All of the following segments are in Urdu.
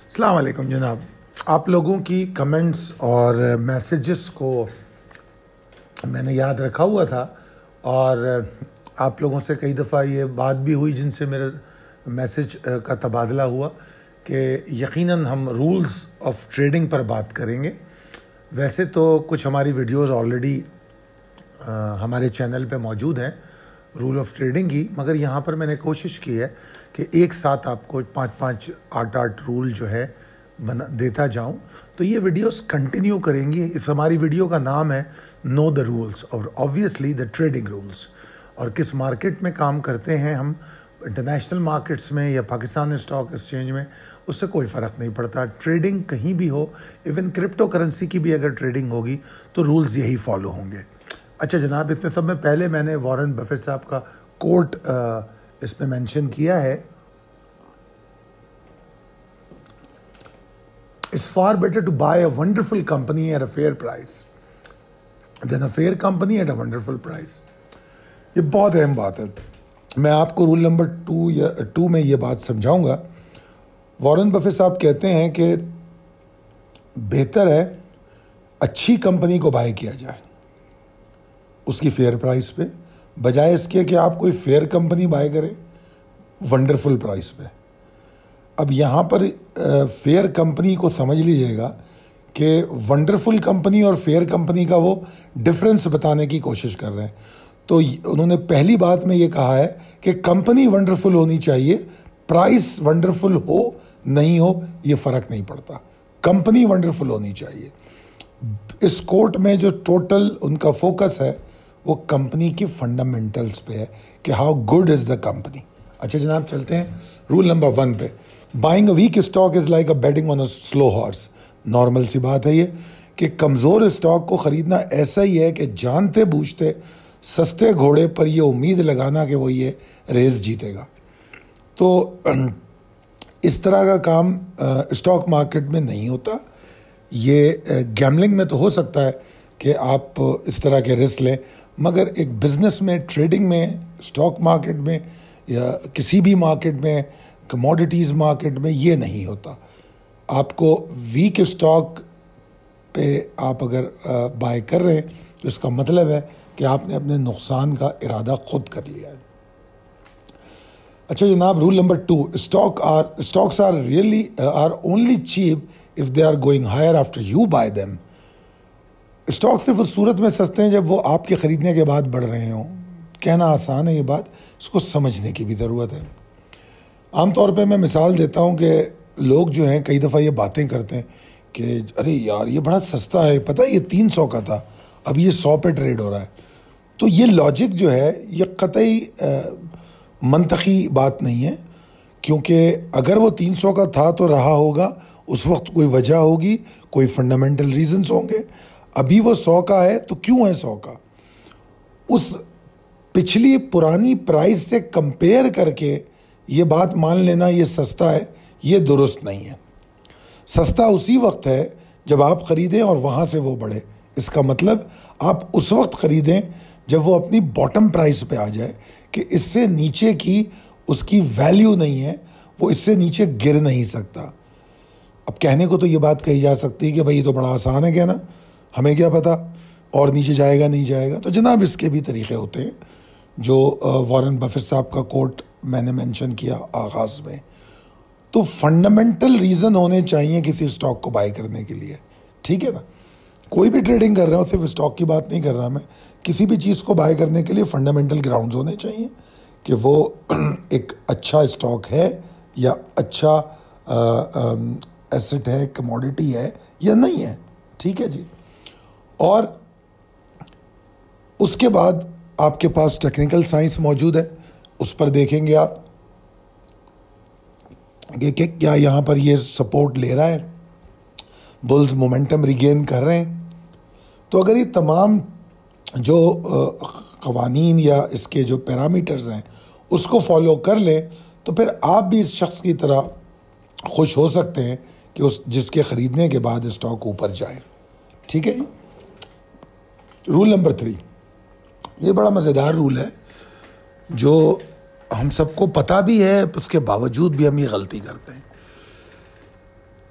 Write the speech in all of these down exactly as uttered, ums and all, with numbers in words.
अस्सलाम वालेकुम जनाब, आप लोगों की कमेंट्स और मैसेजेस को मैंने याद रखा हुआ था और आप लोगों से कई दफ़ा ये बात भी हुई जिनसे मेरे मैसेज का तबादला हुआ कि यकीनन हम रूल्स ऑफ ट्रेडिंग पर बात करेंगे। वैसे तो कुछ हमारी वीडियोस ऑलरेडी हमारे चैनल पे मौजूद हैं रूल ऑफ ट्रेडिंग की, मगर यहाँ पर मैंने कोशिश की है कि एक साथ आपको पाँच पाँच आठ आठ रूल जो है बना देता जाऊँ। तो ये वीडियोस कंटिन्यू करेंगी। इस हमारी वीडियो का नाम है नो द रूल्स और ऑब्वियसली द ट्रेडिंग रूल्स। और किस मार्केट में काम करते हैं हम, इंटरनेशनल मार्केट्स में या पाकिस्तान स्टॉक एक्सचेंज में, उससे कोई फ़र्क नहीं पड़ता। ट्रेडिंग कहीं भी हो, इवन क्रिप्टो करेंसी की भी अगर ट्रेडिंग होगी तो रूल्स यही फॉलो होंगे। अच्छा जनाब, इसमें सब में पहले मैंने वॉरेन बफेट साहब का कोट इसमें मेंशन किया है, it's far better to buy a wonderful company at a fair price than a fair company at a wonderful price. ये बहुत अहम बात है। मैं आपको रूल नंबर टू या टू में ये बात समझाऊंगा। वॉरेन बफेट साहब कहते हैं कि बेहतर है अच्छी कंपनी को बाय किया जाए उसकी फेयर प्राइस पे, बजाय इसके कि आप कोई फेयर कंपनी बाय करें वंडरफुल प्राइस पे। अब यहाँ पर फेयर कंपनी को समझ लीजिएगा कि वंडरफुल कंपनी और फेयर कंपनी का वो डिफरेंस बताने की कोशिश कर रहे हैं। तो उन्होंने पहली बात में ये कहा है कि कंपनी वंडरफुल होनी चाहिए, प्राइस वंडरफुल हो नहीं हो ये फ़र्क नहीं पड़ता, कंपनी वंडरफुल होनी चाहिए। इस कोर्ट में जो टोटल उनका फोकस है वो कंपनी की फंडामेंटल्स पे है कि how good is the company. अच्छा जनाब, चलते हैं रूल नंबर वन पे। Buying a weak stock is like a betting on a slow horse. Normal सी बात है ये कि कमज़ोर स्टॉक को ख़रीदना ऐसा ही है कि जानते बूझते सस्ते घोड़े पर ये उम्मीद लगाना कि वो ये रेस जीतेगा। तो इस तरह का काम स्टॉक मार्केट में नहीं होता। ये गैम्बलिंग में तो हो सकता है कि आप इस तरह के रिस्क लें, मगर एक बिज़नेस में, ट्रेडिंग में, स्टॉक मार्केट में या किसी भी मार्केट में, कमोडिटीज़ मार्केट में ये नहीं होता। आपको वीक स्टॉक पे आप अगर बाय कर रहे हैं तो इसका मतलब है कि आपने अपने नुकसान का इरादा खुद कर लिया है। अच्छा जनाब, rule number two, stock are stocks are really are only cheap if they are going higher after you buy them. Stock सिर्फ उस सूरत में सस्ते हैं जब वो आपके ख़रीदने के बाद बढ़ रहे हों। कहना आसान है ये बात, इसको समझने की भी ज़रूरत है। आमतौर पे मैं मिसाल देता हूँ कि लोग जो हैं कई दफ़ा ये बातें करते हैं कि अरे यार ये बड़ा सस्ता है, पता है ये तीन सौ का था, अब ये सौ पे ट्रेड हो रहा है। तो ये लॉजिक जो है ये कतई मंतकी बात नहीं है, क्योंकि अगर वो तीन सौ का था तो रहा होगा, उस वक्त कोई वजह होगी, कोई फंडामेंटल रीजंस होंगे। अभी वो सौ का है तो क्यों है सौ का? उस पिछली पुरानी प्राइस से कंपेयर करके ये बात मान लेना ये सस्ता है, ये दुरुस्त नहीं है। सस्ता उसी वक्त है जब आप ख़रीदें और वहाँ से वो बढ़े। इसका मतलब आप उस वक्त ख़रीदें जब वो अपनी बॉटम प्राइस पे आ जाए कि इससे नीचे की उसकी वैल्यू नहीं है, वो इससे नीचे गिर नहीं सकता। अब कहने को तो ये बात कही जा सकती है कि भाई ये तो बड़ा आसान है कहना, हमें क्या पता और नीचे जाएगा नहीं जाएगा। तो जनाब इसके भी तरीक़े होते हैं जो वॉरेन बफेट साहब का कोट मैंने मेंशन किया आगाज़ में। तो फंडामेंटल रीज़न होने चाहिए किसी स्टॉक को बाय करने के लिए, ठीक है ना। कोई भी ट्रेडिंग कर रहा हो, सिर्फ स्टॉक की बात नहीं कर रहा मैं, किसी भी चीज़ को बाय करने के लिए फंडामेंटल ग्राउंड्स होने चाहिए कि वो एक अच्छा स्टॉक है या अच्छा एसेट है, कमोडिटी है या नहीं है, ठीक है जी। और उसके बाद आपके पास टेक्निकल साइंस मौजूद है, उस पर देखेंगे आप कि क्या यहाँ पर ये सपोर्ट ले रहा है, बुल्स मोमेंटम रिगेन कर रहे हैं। तो अगर ये तमाम जो क़वानीन या इसके जो पैरामीटर्स हैं उसको फॉलो कर लें तो फिर आप भी इस शख्स की तरह खुश हो सकते हैं कि उस जिसके ख़रीदने के बाद स्टॉक ऊपर जाए, ठीक है। रूल नंबर थ्री, ये बड़ा मज़ेदार रूल है जो हम सबको पता भी है, उसके बावजूद भी हम ये गलती करते हैं।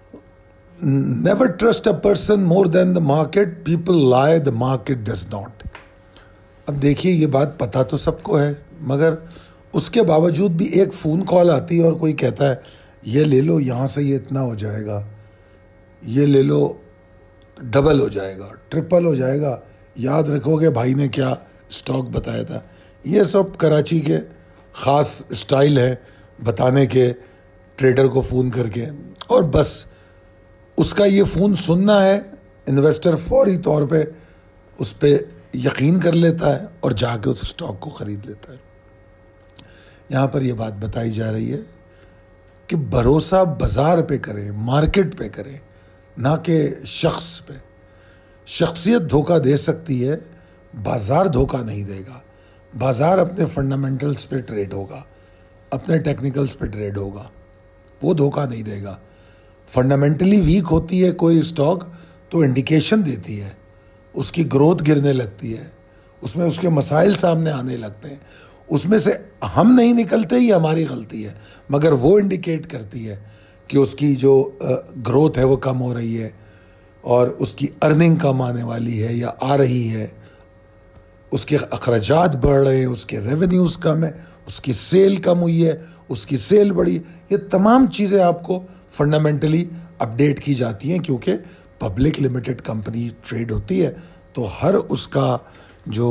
never trust a person more than the market. People lie, the market does not. اب دیکھیے یہ بات پتہ تو سب کو ہے، مگر اس کے باوجود بھی ایک فون کال آتی ہے اور کوئی کہتا ہے یہ لے لو، یہاں سے یہ اتنا ہو جائے گا، یہ لے لو ڈبل ہو جائے گا، ٹرپل ہو جائے گا، یاد رکھو گے بھائی نے کیا اسٹاک بتایا تھا. یہ سب کراچی کے خاص اسٹائل ہے بتانے کے ٹریڈر کو فون کر کے، اور بس اس کا یہ فون سننا ہے، انویسٹر فوری طور پہ اس پہ یقین کر لیتا ہے اور جا کے اس اسٹاک کو خرید لیتا ہے. یہاں پر یہ بات بتائی جا رہی ہے کہ بھروسہ بازار پہ کریں، مارکیٹ پہ کریں، نہ کہ شخص پہ. شخصیت دھوکہ دے سکتی ہے، بازار دھوکہ نہیں دے گا. بازار اپنے فنڈامنٹلز پہ ٹریڈ ہوگا، اپنے ٹیکنیکلز پہ ٹریڈ ہوگا، وہ دھوکہ نہیں دے گا. فنڈامنٹلی ویک ہوتی ہے کوئی اسٹاک تو انڈیکیشن دیتی ہے، اس کی گروتھ گرنے لگتی ہے، اس میں اس کے مسائل سامنے آنے لگتے ہیں. اس میں سے ہم نہیں نکلتے، یہ ہماری غلطی ہے، مگر وہ انڈیکیٹ کرتی ہے کہ اس کی جو گروتھ ہے وہ کم ہو رہی ہے، اور اس کی ارننگ کم آنے والی ہے یا آ رہی ہے، اس کے اخراجات بڑھ رہے ہیں، اس کے ریونیوز کم ہے، اس کی سیل کم ہوئی ہے، اس کی سیل بڑھی. یہ تمام چیزیں آپ کو فنڈامنٹلی اپڈیٹ کی جاتی ہیں، کیونکہ پبلک لمیٹڈ کمپنی ٹریڈ ہوتی ہے تو ہر اس کا جو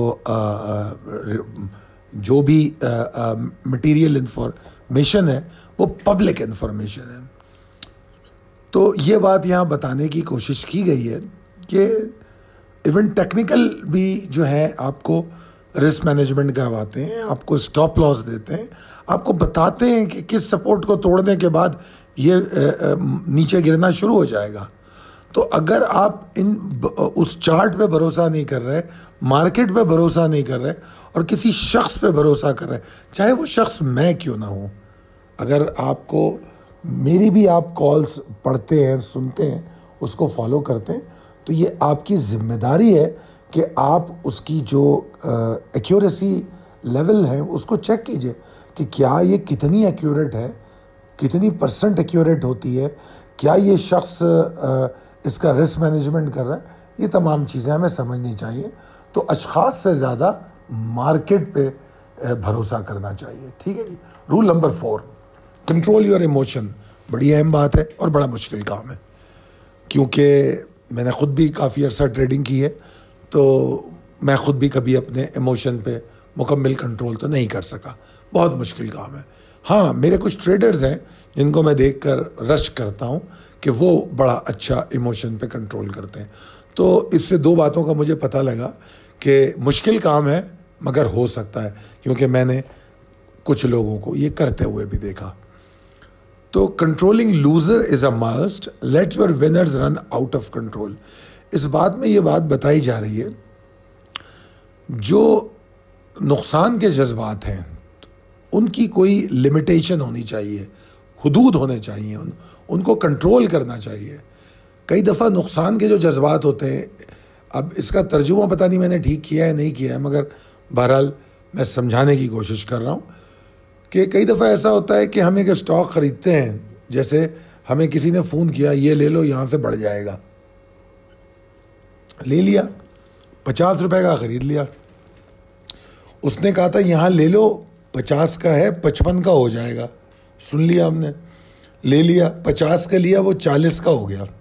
جو بھی مٹیریل انفارمیشن ہے وہ پبلک انفارمیشن ہے. تو یہ بات یہاں بتانے کی کوشش کی گئی ہے کہ ایون ٹیکنیکل بھی جو ہے آپ کو رسک مینجمنٹ کرواتے ہیں، آپ کو اسٹاپ لاس دیتے ہیں، آپ کو بتاتے ہیں کہ کس سپورٹ کو توڑنے کے بعد یہ نیچے گرنا شروع ہو جائے گا. تو اگر آپ ان اس چارٹ پہ بھروسہ نہیں کر رہے، مارکیٹ پہ بھروسہ نہیں کر رہے، اور کسی شخص پہ بھروسہ کر رہے، چاہے وہ شخص میں کیوں نہ ہوں، اگر آپ کو میری بھی آپ کالز پڑھتے ہیں، سنتے ہیں، اس کو فالو کرتے ہیں، تو یہ آپ کی ذمہ داری ہے کہ آپ اس کی جو ایکیوریسی لیول ہے اس کو چیک کیجئے کہ کیا یہ کتنی ایکیوریٹ ہے، کتنی پرسنٹ ایکیوریٹ ہوتی ہے، کیا یہ شخص اس کا رسک مینجمنٹ کر رہا ہے. یہ تمام چیزیں ہمیں سمجھنی چاہیے. تو اشخاص سے زیادہ مارکیٹ پہ بھروسہ کرنا چاہیے. ٹھیک ہے جی. Rule number four, control your emotion. بڑی اہم بات ہے اور بڑا مشکل کام ہے، کیونکہ میں نے خود بھی کافی عرصہ ٹریڈنگ کی ہے، تو میں خود بھی کبھی اپنے ایموشن پہ مکمل کنٹرول تو نہیں کر سکا. بہت مشکل کام ہے. ہاں، میرے کچھ ٹریڈرز ہیں جن کو میں دیکھ کر رش کرتا ہوں کہ وہ بڑا اچھا ایموشن پہ کنٹرول کرتے ہیں. تو اس سے دو باتوں کا مجھے پتہ لگا کہ مشکل کام ہے مگر ہو سکتا ہے، کیونکہ میں نے کچھ لوگوں کو یہ کرتے ہوئے بھی دیکھا. تو controlling loser is a must, let your winners run out of control. اس بات میں یہ بات بتائی جا رہی ہے جو نقصان کے جذبات ہیں ان کی کوئی لمیٹیشن ہونی چاہیے، حدود ہونے چاہیے، ان ان کو کنٹرول کرنا چاہیے. کئی دفعہ نقصان کے جو جذبات ہوتے ہیں، اب اس کا ترجمہ پتہ نہیں میں نے ٹھیک کیا ہے نہیں کیا ہے، مگر بہرحال میں سمجھانے کی کوشش کر رہا ہوں کہ کئی دفعہ ایسا ہوتا ہے کہ ہم ایک اسٹاک خریدتے ہیں، جیسے ہمیں کسی نے فون کیا یہ لے لو یہاں سے بڑھ جائے گا، لے لیا، پچاس روپے کا خرید لیا. اس نے کہا تھا یہاں لے لو، پچاس کا ہے پچپن کا ہو جائے گا، سن لیا ہم نے، لے لیا، پچاس کا لیا، وہ چالیس کا ہو گیا.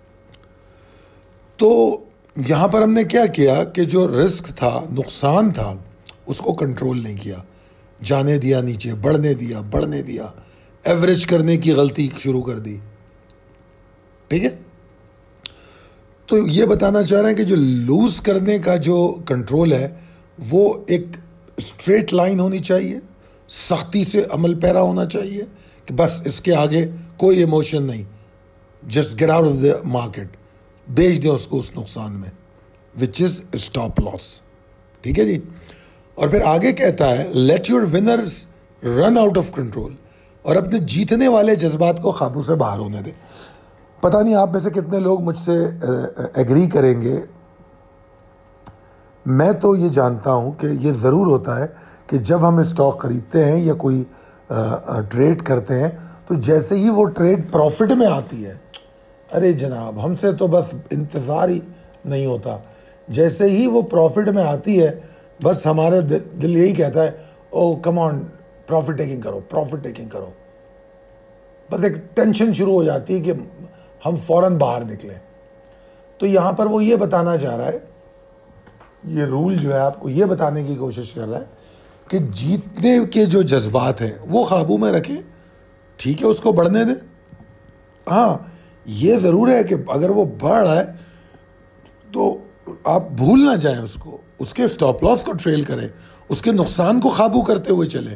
تو یہاں پر ہم نے کیا کیا کہ جو رسک تھا، نقصان تھا، اس کو کنٹرول نہیں کیا، جانے دیا نیچے، بڑھنے دیا بڑھنے دیا ایوریج کرنے کی غلطی شروع کر دی. ٹھیک ہے. تو یہ بتانا چاہ رہے ہیں کہ جو لوز کرنے کا جو کنٹرول ہے وہ ایک اسٹریٹ لائن ہونی چاہیے، سختی سے عمل پیرا ہونا چاہیے کہ بس اس کے آگے کوئی ایموشن نہیں، just get out of the market, بیچ دیں اس کو اس نقصان میں، وچ از اسٹاپ لاس. ٹھیک ہے جی. اور پھر آگے کہتا ہے let your winners run out of control, اور اپنے جیتنے والے جذبات کو قابو سے باہر ہونے دیں. پتہ نہیں آپ میں سے کتنے لوگ مجھ سے ایگری کریں گے. میں تو یہ جانتا ہوں کہ یہ ضرور ہوتا ہے کہ جب ہم اسٹاک خریدتے ہیں یا کوئی ٹریڈ کرتے ہیں تو جیسے ہی وہ ٹریڈ پروفٹ میں آتی ہے ارے جناب ہم سے تو بس انتظار ہی نہیں ہوتا. جیسے ہی وہ پروفٹ میں آتی ہے بس ہمارا دل یہی کہتا ہے oh come on profit taking کرو پروفٹ ٹیکنگ کرو. بس ایک ٹینشن شروع ہو جاتی ہے کہ ہم فوراً باہر نکلیں. تو یہاں پر وہ یہ بتانا چاہ رہا ہے, یہ رول جو ہے آپ کو یہ بتانے کی کوشش کر رہا ہے کہ جیتنے کے جو جذبات ہیں وہ قابو میں رکھیں, ٹھیک ہے اس کو بڑھنے دیں. ہاں یہ ضرور ہے کہ اگر وہ بڑھ رہا ہے تو آپ بھول نہ جائیں اس کو, اس کے سٹاپ لاس کو ٹریل کریں, اس کے نقصان کو قابو کرتے ہوئے چلیں,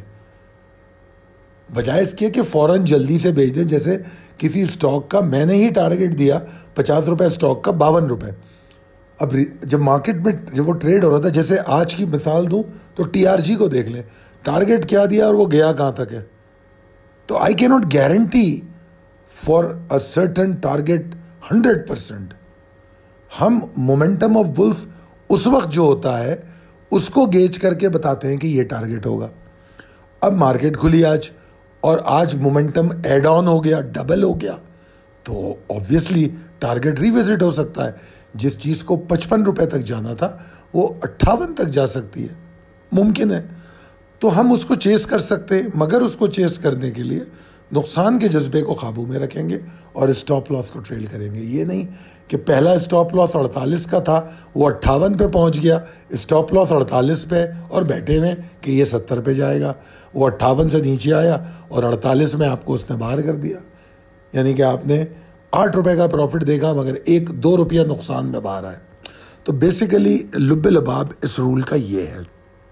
بجائے اس کے کہ فوراً جلدی سے بیچ دیں. جیسے کسی سٹاک کا میں نے ہی ٹارگیٹ دیا پچاس روپے سٹاک کا باون روپے. اب جب مارکیٹ میں جب وہ ٹریڈ ہو رہا تھا, جیسے آج کی مثال دوں تو ٹی آر جی کو دیکھ لیں, ٹارگیٹ کیا دیا اور وہ گیا کہاں تک ہے. تو I can not guarantee for a certain target hundred percent. ہم مومنٹم آف بلز اس وقت جو ہوتا ہے اس کو گیج کر کے بتاتے ہیں کہ یہ ٹارگیٹ ہوگا. اب مارکیٹ کھلی آج اور آج مومنٹم ایڈ آن ہو گیا, ڈبل ہو گیا, تو آبویسلی ٹارگیٹ ریوزٹ ہو سکتا ہے. جس چیز کو پچپن روپے تک جانا تھا وہ اٹھاون تک جا سکتی ہے, ممکن ہے. تو ہم اس کو چیز کر سکتے ہیں, مگر اس کو چیز کرنے کے لیے نقصان کے جذبے کو قابو میں رکھیں گے اور اسٹاپ لاس کو ٹریل کریں گے. یہ نہیں کہ پہلا اسٹاپ لاس اڑتالیس کا تھا وہ اٹھاون پہ پہنچ گیا, اسٹاپ لاس اڑتالیس پہ اور بیٹھے ہوئے کہ یہ ستر پہ جائے گا. وہ اٹھاون سے نیچے آیا اور اڑتالیس میں آپ کو اس نے باہر کر دیا, یعنی کہ آپ نے آٹھ روپے کا پروفٹ دیکھا مگر ایک دو روپیہ نقصان میں باہر آئے. تو بیسیکلی لب لباب اس رول کا یہ ہے.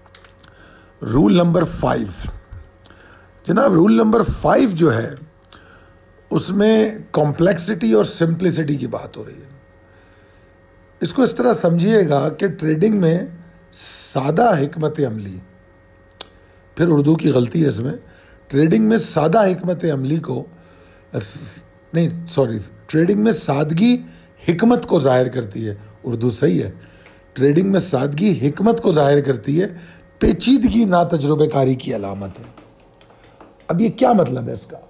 رول نمبر فائیو جناب, رول نمبر فائیو جو ہے اس میں کمپلیکسٹی اور سمپلسٹی کی بات ہو رہی ہے. اس کو اس طرح سمجھیے گا کہ ٹریڈنگ میں سادہ حکمت عملی, پھر اردو کی غلطی ہے اس میں, ٹریڈنگ میں سادہ حکمت عملی کو نہیں سوری ٹریڈنگ میں سادگی حکمت کو ظاہر کرتی ہے. اردو صحیح ہے, ٹریڈنگ میں سادگی حکمت کو ظاہر کرتی ہے, پیچیدگی نا تجربے کاری کی علامت ہے. اب یہ کیا مطلب ہے اس کا؟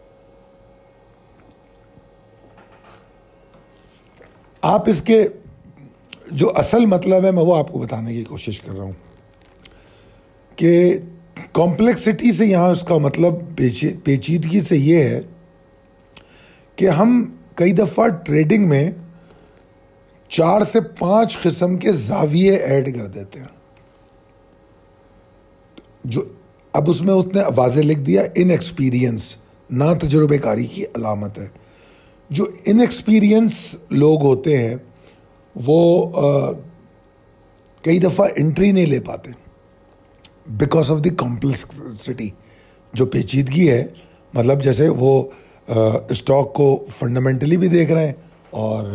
آپ اس کے جو اصل مطلب ہے میں وہ آپ کو بتانے کی کوشش کر رہا ہوں کہ کمپلیکسٹی سے یہاں اس کا مطلب پیچیدگی سے یہ ہے کہ ہم کئی دفعہ ٹریڈنگ میں چار سے پانچ قسم کے زاویے ایڈ کر دیتے ہیں. جو اب اس میں اتنے واضح لکھ دیا ان ایکسپیرینس نا تجربے کاری کی علامت ہے. جو ان ایکسپیرینس لوگ ہوتے ہیں وہ آ, کئی دفعہ انٹری نہیں لے پاتے بیکاز آف دی کمپلیکسٹی. جو پیچیدگی ہے مطلب جیسے وہ اسٹاک کو فنڈامنٹلی بھی دیکھ رہے ہیں اور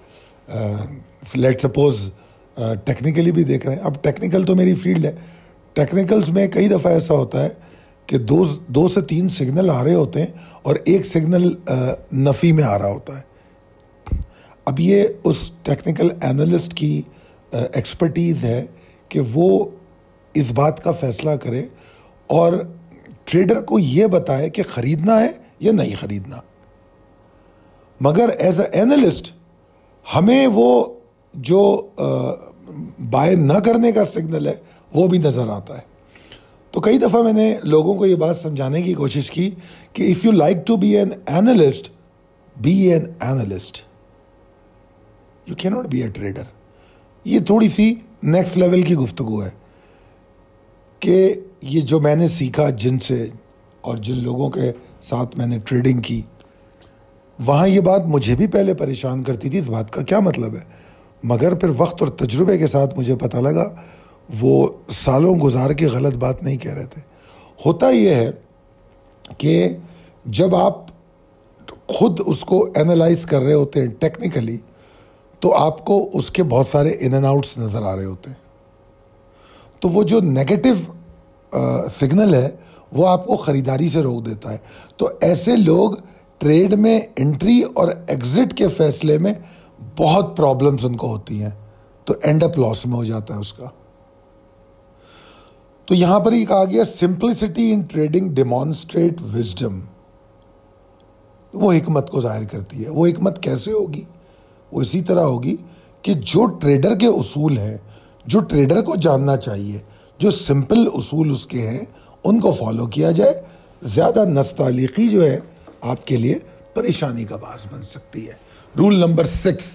لیٹ سپوز ٹیکنیکلی بھی دیکھ رہے ہیں. اب ٹیکنیکل تو میری فیلڈ ہے. ٹیکنیکلز میں کئی دفعہ ایسا ہوتا ہے کہ دو دو سے تین سگنل آ رہے ہوتے ہیں اور ایک سگنل نفی میں آ رہا ہوتا ہے. اب یہ اس ٹیکنیکل اینالسٹ کی ایکسپرٹیز ہے کہ وہ اس بات کا فیصلہ کرے اور ٹریڈر کو یہ بتائے کہ خریدنا ہے یا نہیں خریدنا. مگر ایز اے اینالسٹ ہمیں وہ جو بائی نہ کرنے کا سگنل ہے وہ بھی نظر آتا ہے. تو کئی دفعہ میں نے لوگوں کو یہ بات سمجھانے کی کوشش کی کہ if you like to be an analyst be an analyst, you can not be a trader. یہ تھوڑی سی نیکسٹ لیول کی گفتگو ہے کہ یہ جو میں نے سیکھا جن سے اور جن لوگوں کے ساتھ میں نے ٹریڈنگ کی, وہاں یہ بات مجھے بھی پہلے پریشان کرتی تھی اس بات کا کیا مطلب ہے. مگر پھر وقت اور تجربے کے ساتھ مجھے پتہ لگا وہ سالوں گزار کے غلط بات نہیں کہہ رہے تھے. ہوتا یہ ہے کہ جب آپ خود اس کو اینالائز کر رہے ہوتے ہیں ٹیکنیکلی تو آپ کو اس کے بہت سارے ان اینڈ آؤٹس نظر آ رہے ہوتے ہیں. تو وہ جو نیگیٹو سگنل ہے وہ آپ کو خریداری سے روک دیتا ہے. تو ایسے لوگ ٹریڈ میں انٹری اور ایگزٹ کے فیصلے میں بہت پرابلمز ان کو ہوتی ہیں, تو اینڈ اپ لاس میں ہو جاتا ہے اس کا. تو یہاں پر یہ کہا گیا simplicity in trading demonstrate wisdom. وہ حکمت کو ظاہر کرتی ہے. وہ حکمت کیسے ہوگی؟ وہ اسی طرح ہوگی کہ جو ٹریڈر کے اصول ہیں، جو ٹریڈر کو جاننا چاہیے، جو سمپل اصول اس کے ہیں، ان کو فالو کیا جائے. زیادہ نستعلیقی جو ہے آپ کے لیے پریشانی کا باعث بن سکتی ہے. Rule number six,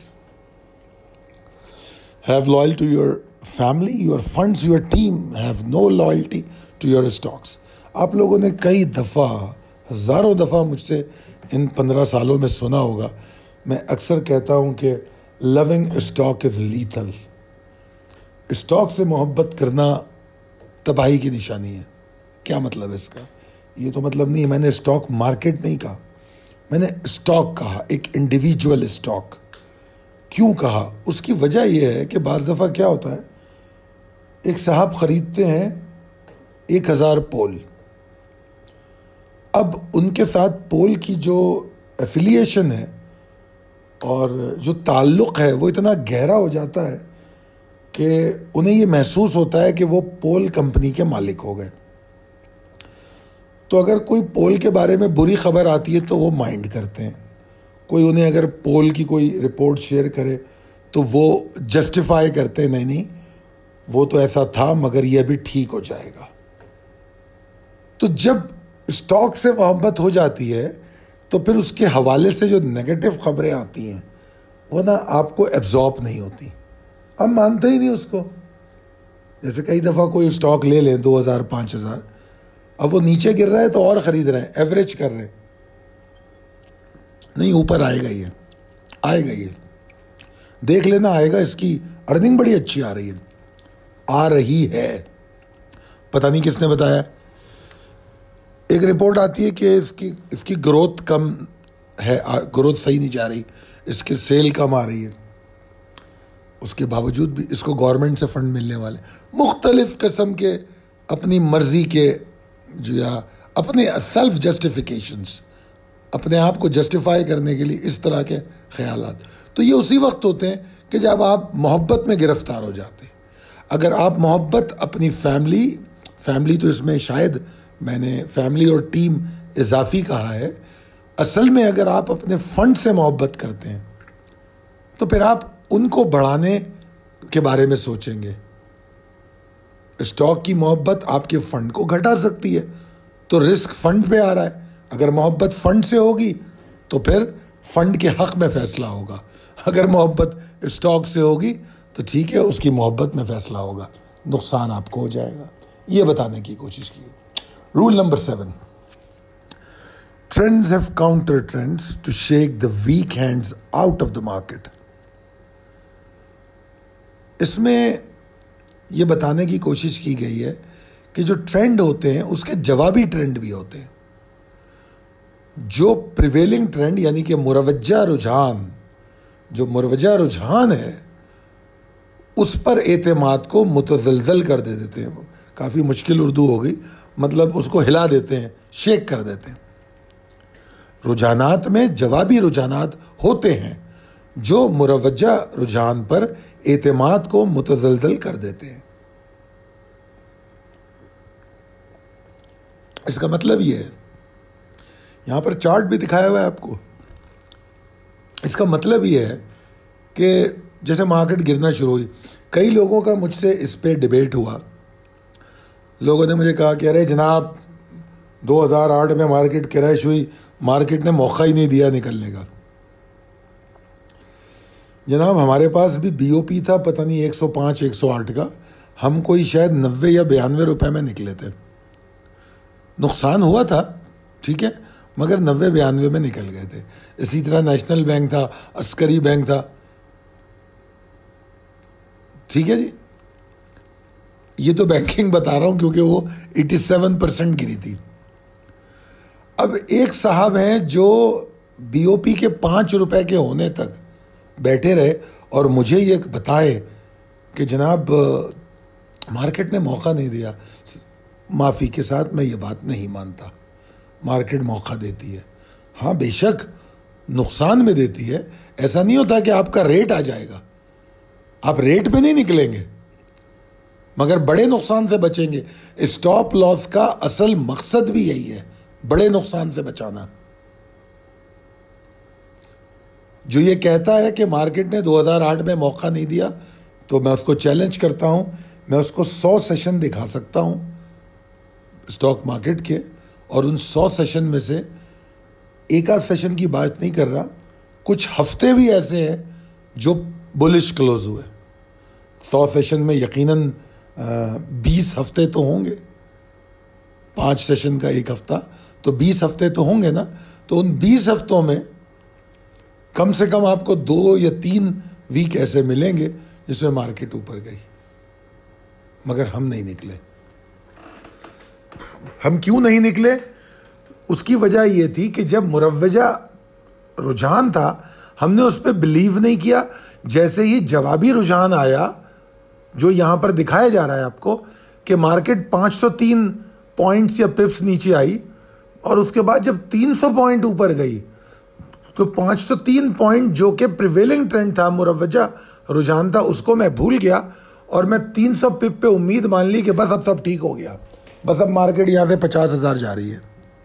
have loyal to your family, your funds, your team. Have no loyalty to your stocks. آپ لوگوں نے کئی دفعہ، ہزاروں دفعہ مجھ سے ان پندرہ سالوں میں سنا ہوگا. میں اکثر کہتا ہوں کہ loving stock is lethal. Stock سے محبت کرنا تباہی کی نشانی ہے. کیا مطلب ہے اس کا؟ یہ تو مطلب نہیں، میں نے اسٹاک مارکیٹ نہیں کہا، میں نے اسٹاک کہا، ایک انڈیویجول اسٹاک. کیوں کہا؟ اس کی وجہ یہ ہے کہ بعض دفعہ کیا ہوتا ہے، ایک صاحب خریدتے ہیں ایک ہزار پول. اب ان کے ساتھ پول کی جو ایفیلیشن ہے اور جو تعلق ہے وہ اتنا گہرا ہو جاتا ہے کہ انہیں یہ محسوس ہوتا ہے کہ وہ پول کمپنی کے مالک ہو گئے. تو اگر کوئی پول کے بارے میں بری خبر آتی ہے تو وہ مائنڈ کرتے ہیں. کوئی انہیں اگر پول کی کوئی رپورٹ شیئر کرے تو وہ جسٹیفائی کرتے ہیں، نہیں نہیں وہ تو ایسا تھا مگر یہ بھی ٹھیک ہو جائے گا. تو جب اسٹاک سے محبت ہو جاتی ہے تو پھر اس کے حوالے سے جو نیگیٹو خبریں آتی ہیں وہ نا آپ کو ایبزارب نہیں ہوتی، اب مانتے ہی نہیں اس کو. جیسے کئی دفعہ کوئی اسٹاک لے لیں دو ہزار پانچ ہزار، اب وہ نیچے گر رہا ہے تو اور خرید رہے ہیں، ایوریج کر رہے ہیں، نہیں اوپر آئے گا، یہ آئے گا، یہ دیکھ لینا آئے گا، اس کی ارننگ بڑی اچھی آ رہی ہے، آ رہی ہے. پتہ نہیں کس نے بتایا. ایک رپورٹ آتی ہے کہ اس کی اس کی گروتھ کم ہے، گروتھ صحیح نہیں جا رہی، اس کی سیل کم آ رہی ہے. اس کے باوجود بھی اس کو گورنمنٹ سے فنڈ ملنے والے، مختلف قسم کے اپنی مرضی کے جو یا اپنے سیلف جسٹیفیکیشنز، اپنے آپ کو جسٹیفائی کرنے کے لیے اس طرح کے خیالات. تو یہ اسی وقت ہوتے ہیں کہ جب آپ محبت میں گرفتار ہو جاتے ہیں. اگر آپ محبت اپنی فیملی فیملی تو اس میں شاید میں نے فیملی اور ٹیم اضافی کہا ہے، اصل میں اگر آپ اپنے فنڈ سے محبت کرتے ہیں تو پھر آپ ان کو بڑھانے کے بارے میں سوچیں گے. اسٹاک کی محبت آپ کے فنڈ کو گھٹا سکتی ہے، تو رسک فنڈ پہ آ رہا ہے. اگر محبت فنڈ سے ہوگی تو پھر فنڈ کے حق میں فیصلہ ہوگا. اگر محبت اسٹاک سے ہوگی تو ٹھیک ہے، اس کی محبت میں فیصلہ ہوگا، نقصان آپ کو ہو جائے گا. یہ بتانے کی کوشش کی. Rule number seven, trends have counter trends to shake the weak hands out of the market. اس میں یہ بتانے کی کوشش کی گئی ہے کہ جو ٹرینڈ ہوتے ہیں اس کے جوابی ٹرینڈ بھی ہوتے ہیں. جو پریویلنگ ٹرینڈ یعنی کہ مروجہ رجحان، جو مروجہ رجحان ہے اس پر اعتماد کو متزلزل کر دے دیتے ہیں. کافی مشکل اردو ہو گئی، مطلب اس کو ہلا دیتے ہیں، شیک کر دیتے ہیں. رجحانات میں جوابی رجحانات ہوتے ہیں جو مروجہ رجحان پر اعتماد کو متزلزل کر دیتے ہیں. اس کا مطلب یہ ہے، یہاں پر چارٹ بھی دکھایا ہوا ہے آپ کو. اس کا مطلب یہ ہے کہ جیسے مارکیٹ گرنا شروع ہوئی، کئی لوگوں کا مجھ سے اس پہ ڈیبیٹ ہوا. لوگوں نے مجھے کہا کہ ارے جناب دو ہزار آٹھ میں مارکیٹ کریش ہوئی، مارکیٹ نے موقع ہی نہیں دیا نکلنے کا. جناب ہمارے پاس بھی بی او پی تھا، پتہ نہیں ایک سو پانچ ایک سو آٹھ کا، ہم کوئی شاید نوے یا بیانوے روپے میں نکلے تھے. نقصان ہوا تھا ٹھیک ہے، مگر نوے بیانوے میں نکل گئے تھے. اسی طرح نیشنل بینک تھا، عسکری بینک تھا، ٹھیک ہے جی. یہ تو بینکنگ بتا رہا ہوں کیونکہ وہ ایٹی سیون پرسنٹ گری تھی. اب ایک صاحب ہیں جو بی او پی کے پانچ روپے کے ہونے تک بیٹھے رہے اور مجھے یہ بتائے کہ جناب مارکیٹ نے موقع نہیں دیا. معافی کے ساتھ میں یہ بات نہیں مانتا. مارکیٹ موقع دیتی ہے، ہاں بے شک نقصان میں دیتی ہے. ایسا نہیں ہوتا کہ آپ کا ریٹ آ جائے گا، آپ ریٹ پہ نہیں نکلیں گے مگر بڑے نقصان سے بچیں گے. اسٹاپ لاس کا اصل مقصد بھی یہی ہے، بڑے نقصان سے بچانا. جو یہ کہتا ہے کہ مارکیٹ نے دو ہزار آٹھ میں موقع نہیں دیا، تو میں اس کو چیلنج کرتا ہوں، میں اس کو سو سیشن دکھا سکتا ہوں اسٹاک مارکیٹ کے، اور ان سو سیشن میں سے ایک آدھ سیشن کی بات نہیں کر رہا، کچھ ہفتے بھی ایسے ہیں جو بلش کلوز ہوئے. سو سیشن میں یقیناً بیس ہفتے تو ہوں گے، پانچ سیشن کا ایک ہفتہ تو بیس ہفتے تو ہوں گے نا. تو ان بیس ہفتوں میں کم سے کم آپ کو دو یا تین ویک ایسے ملیں گے جس میں مارکیٹ اوپر گئی، مگر ہم نہیں نکلے. ہم کیوں نہیں نکلے؟ اس کی وجہ یہ تھی کہ جب مروجہ رجحان تھا ہم نے اس پہ بلیو نہیں کیا. جیسے ہی جوابی رجحان آیا جو یہاں پر دکھایا جا رہا ہے آپ کو کہ مارکیٹ پانچ سو تین پوائنٹس یا پپس نیچے آئی، اور اس کے بعد جب تین سو پوائنٹ اوپر گئی تو پانچ سو تین پوائنٹ جو کہ پریویلنگ ٹرینڈ تھا، مروجہ رجحان تھا، اس کو میں بھول گیا اور میں تین سو پپ پہ امید مان لی کہ بس اب سب ٹھیک ہو گیا، بس اب مارکیٹ یہاں سے پچاس ہزار جا رہی ہے.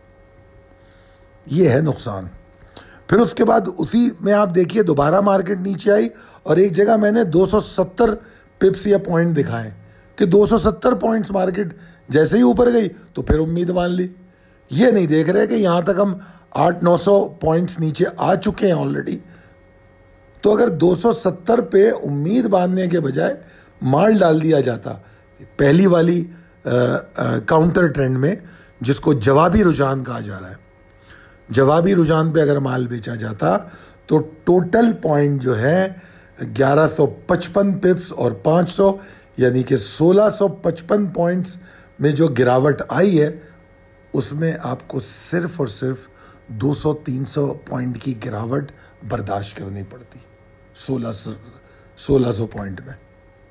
یہ ہے نقصان. پھر اس کے بعد اسی میں آپ دیکھیے دوبارہ مارکیٹ نیچے آئی، اور ایک جگہ میں نے دو سو ستر پپس یا پوائنٹ دکھائے کہ دو سو ستر پوائنٹس مارکیٹ جیسے ہی اوپر گئی تو پھر امید مان لی. یہ نہیں دیکھ رہے کہ یہاں تک ہم آٹھ نو سو پوائنٹس نیچے آ چکے ہیں آلریڈی. تو اگر دو سو ستر پہ امید باندھنے کے بجائے مال ڈال دیا جاتا پہلی والی کاؤنٹر ٹرینڈ میں، جس کو جوابی رجحان کہا جا رہا ہے، جوابی رجحان پہ اگر مال بیچا جاتا تو ٹوٹل پوائنٹ جو ہے گیارہ سو پچپن پپس اور پانچ سو یعنی کہ سولہ سو پچپن پوائنٹس میں جو گراوٹ آئی ہے اس میں آپ کو صرف اور صرف دو سو تین سو پوائنٹ کی گراوٹ برداشت کرنی پڑتی، سولہ سو سولہ سو پوائنٹ میں.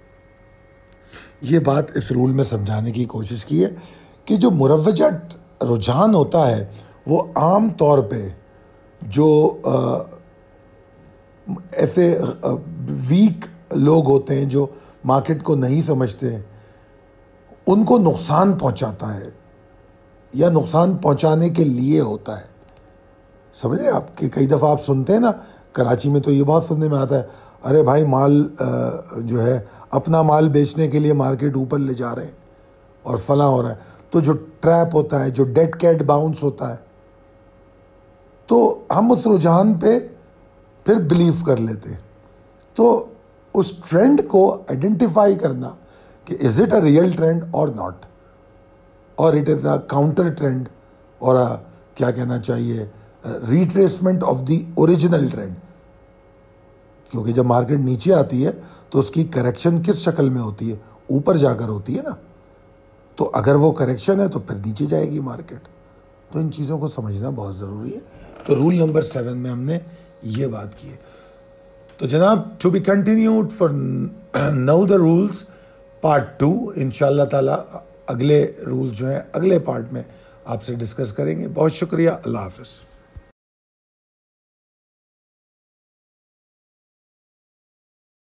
یہ بات اس رول میں سمجھانے کی کوشش کی ہے کہ جو مروجہ رجحان ہوتا ہے وہ عام طور پہ جو ایسے ویک لوگ ہوتے ہیں جو مارکیٹ کو نہیں سمجھتے ہیں ان کو نقصان پہنچاتا ہے یا نقصان پہنچانے کے لیے ہوتا ہے. سمجھ رہے آپ کہ کئی دفعہ آپ سنتے ہیں نا، کراچی میں تو یہ بات سننے میں آتا ہے، ارے بھائی مال جو ہے اپنا مال بیچنے کے لیے مارکیٹ اوپر لے جا رہے ہیں اور فلاں ہو رہا ہے. تو جو ٹریپ ہوتا ہے، جو ڈیڈ کیٹ باؤنس ہوتا ہے، تو ہم اس رجحان پہ پھر بلیو کر لیتے. تو اس ٹرینڈ کو آئیڈینٹیفائی کرنا کہ is it a real trend اور ناٹ، اور it is a counter trend, اور کیا کہنا چاہیے retracement of the original trend. کیونکہ جب مارکیٹ نیچے آتی ہے تو اس کی کریکشن کس شکل میں ہوتی ہے؟ اوپر جا کر ہوتی ہے نا. تو اگر وہ کریکشن ہے تو پھر نیچے جائے گی مارکیٹ. تو ان چیزوں کو سمجھنا بہت ضروری ہے. تو رول نمبر سیون میں ہم نے یہ بات کی ہے. تو جناب to be continued for know the rules part two. ان شاء اللہ تعالیٰ اگلے رولز جو ہیں اگلے پارٹ میں آپ سے ڈسکس کریں گے. بہت شکریہ. اللہ حافظ.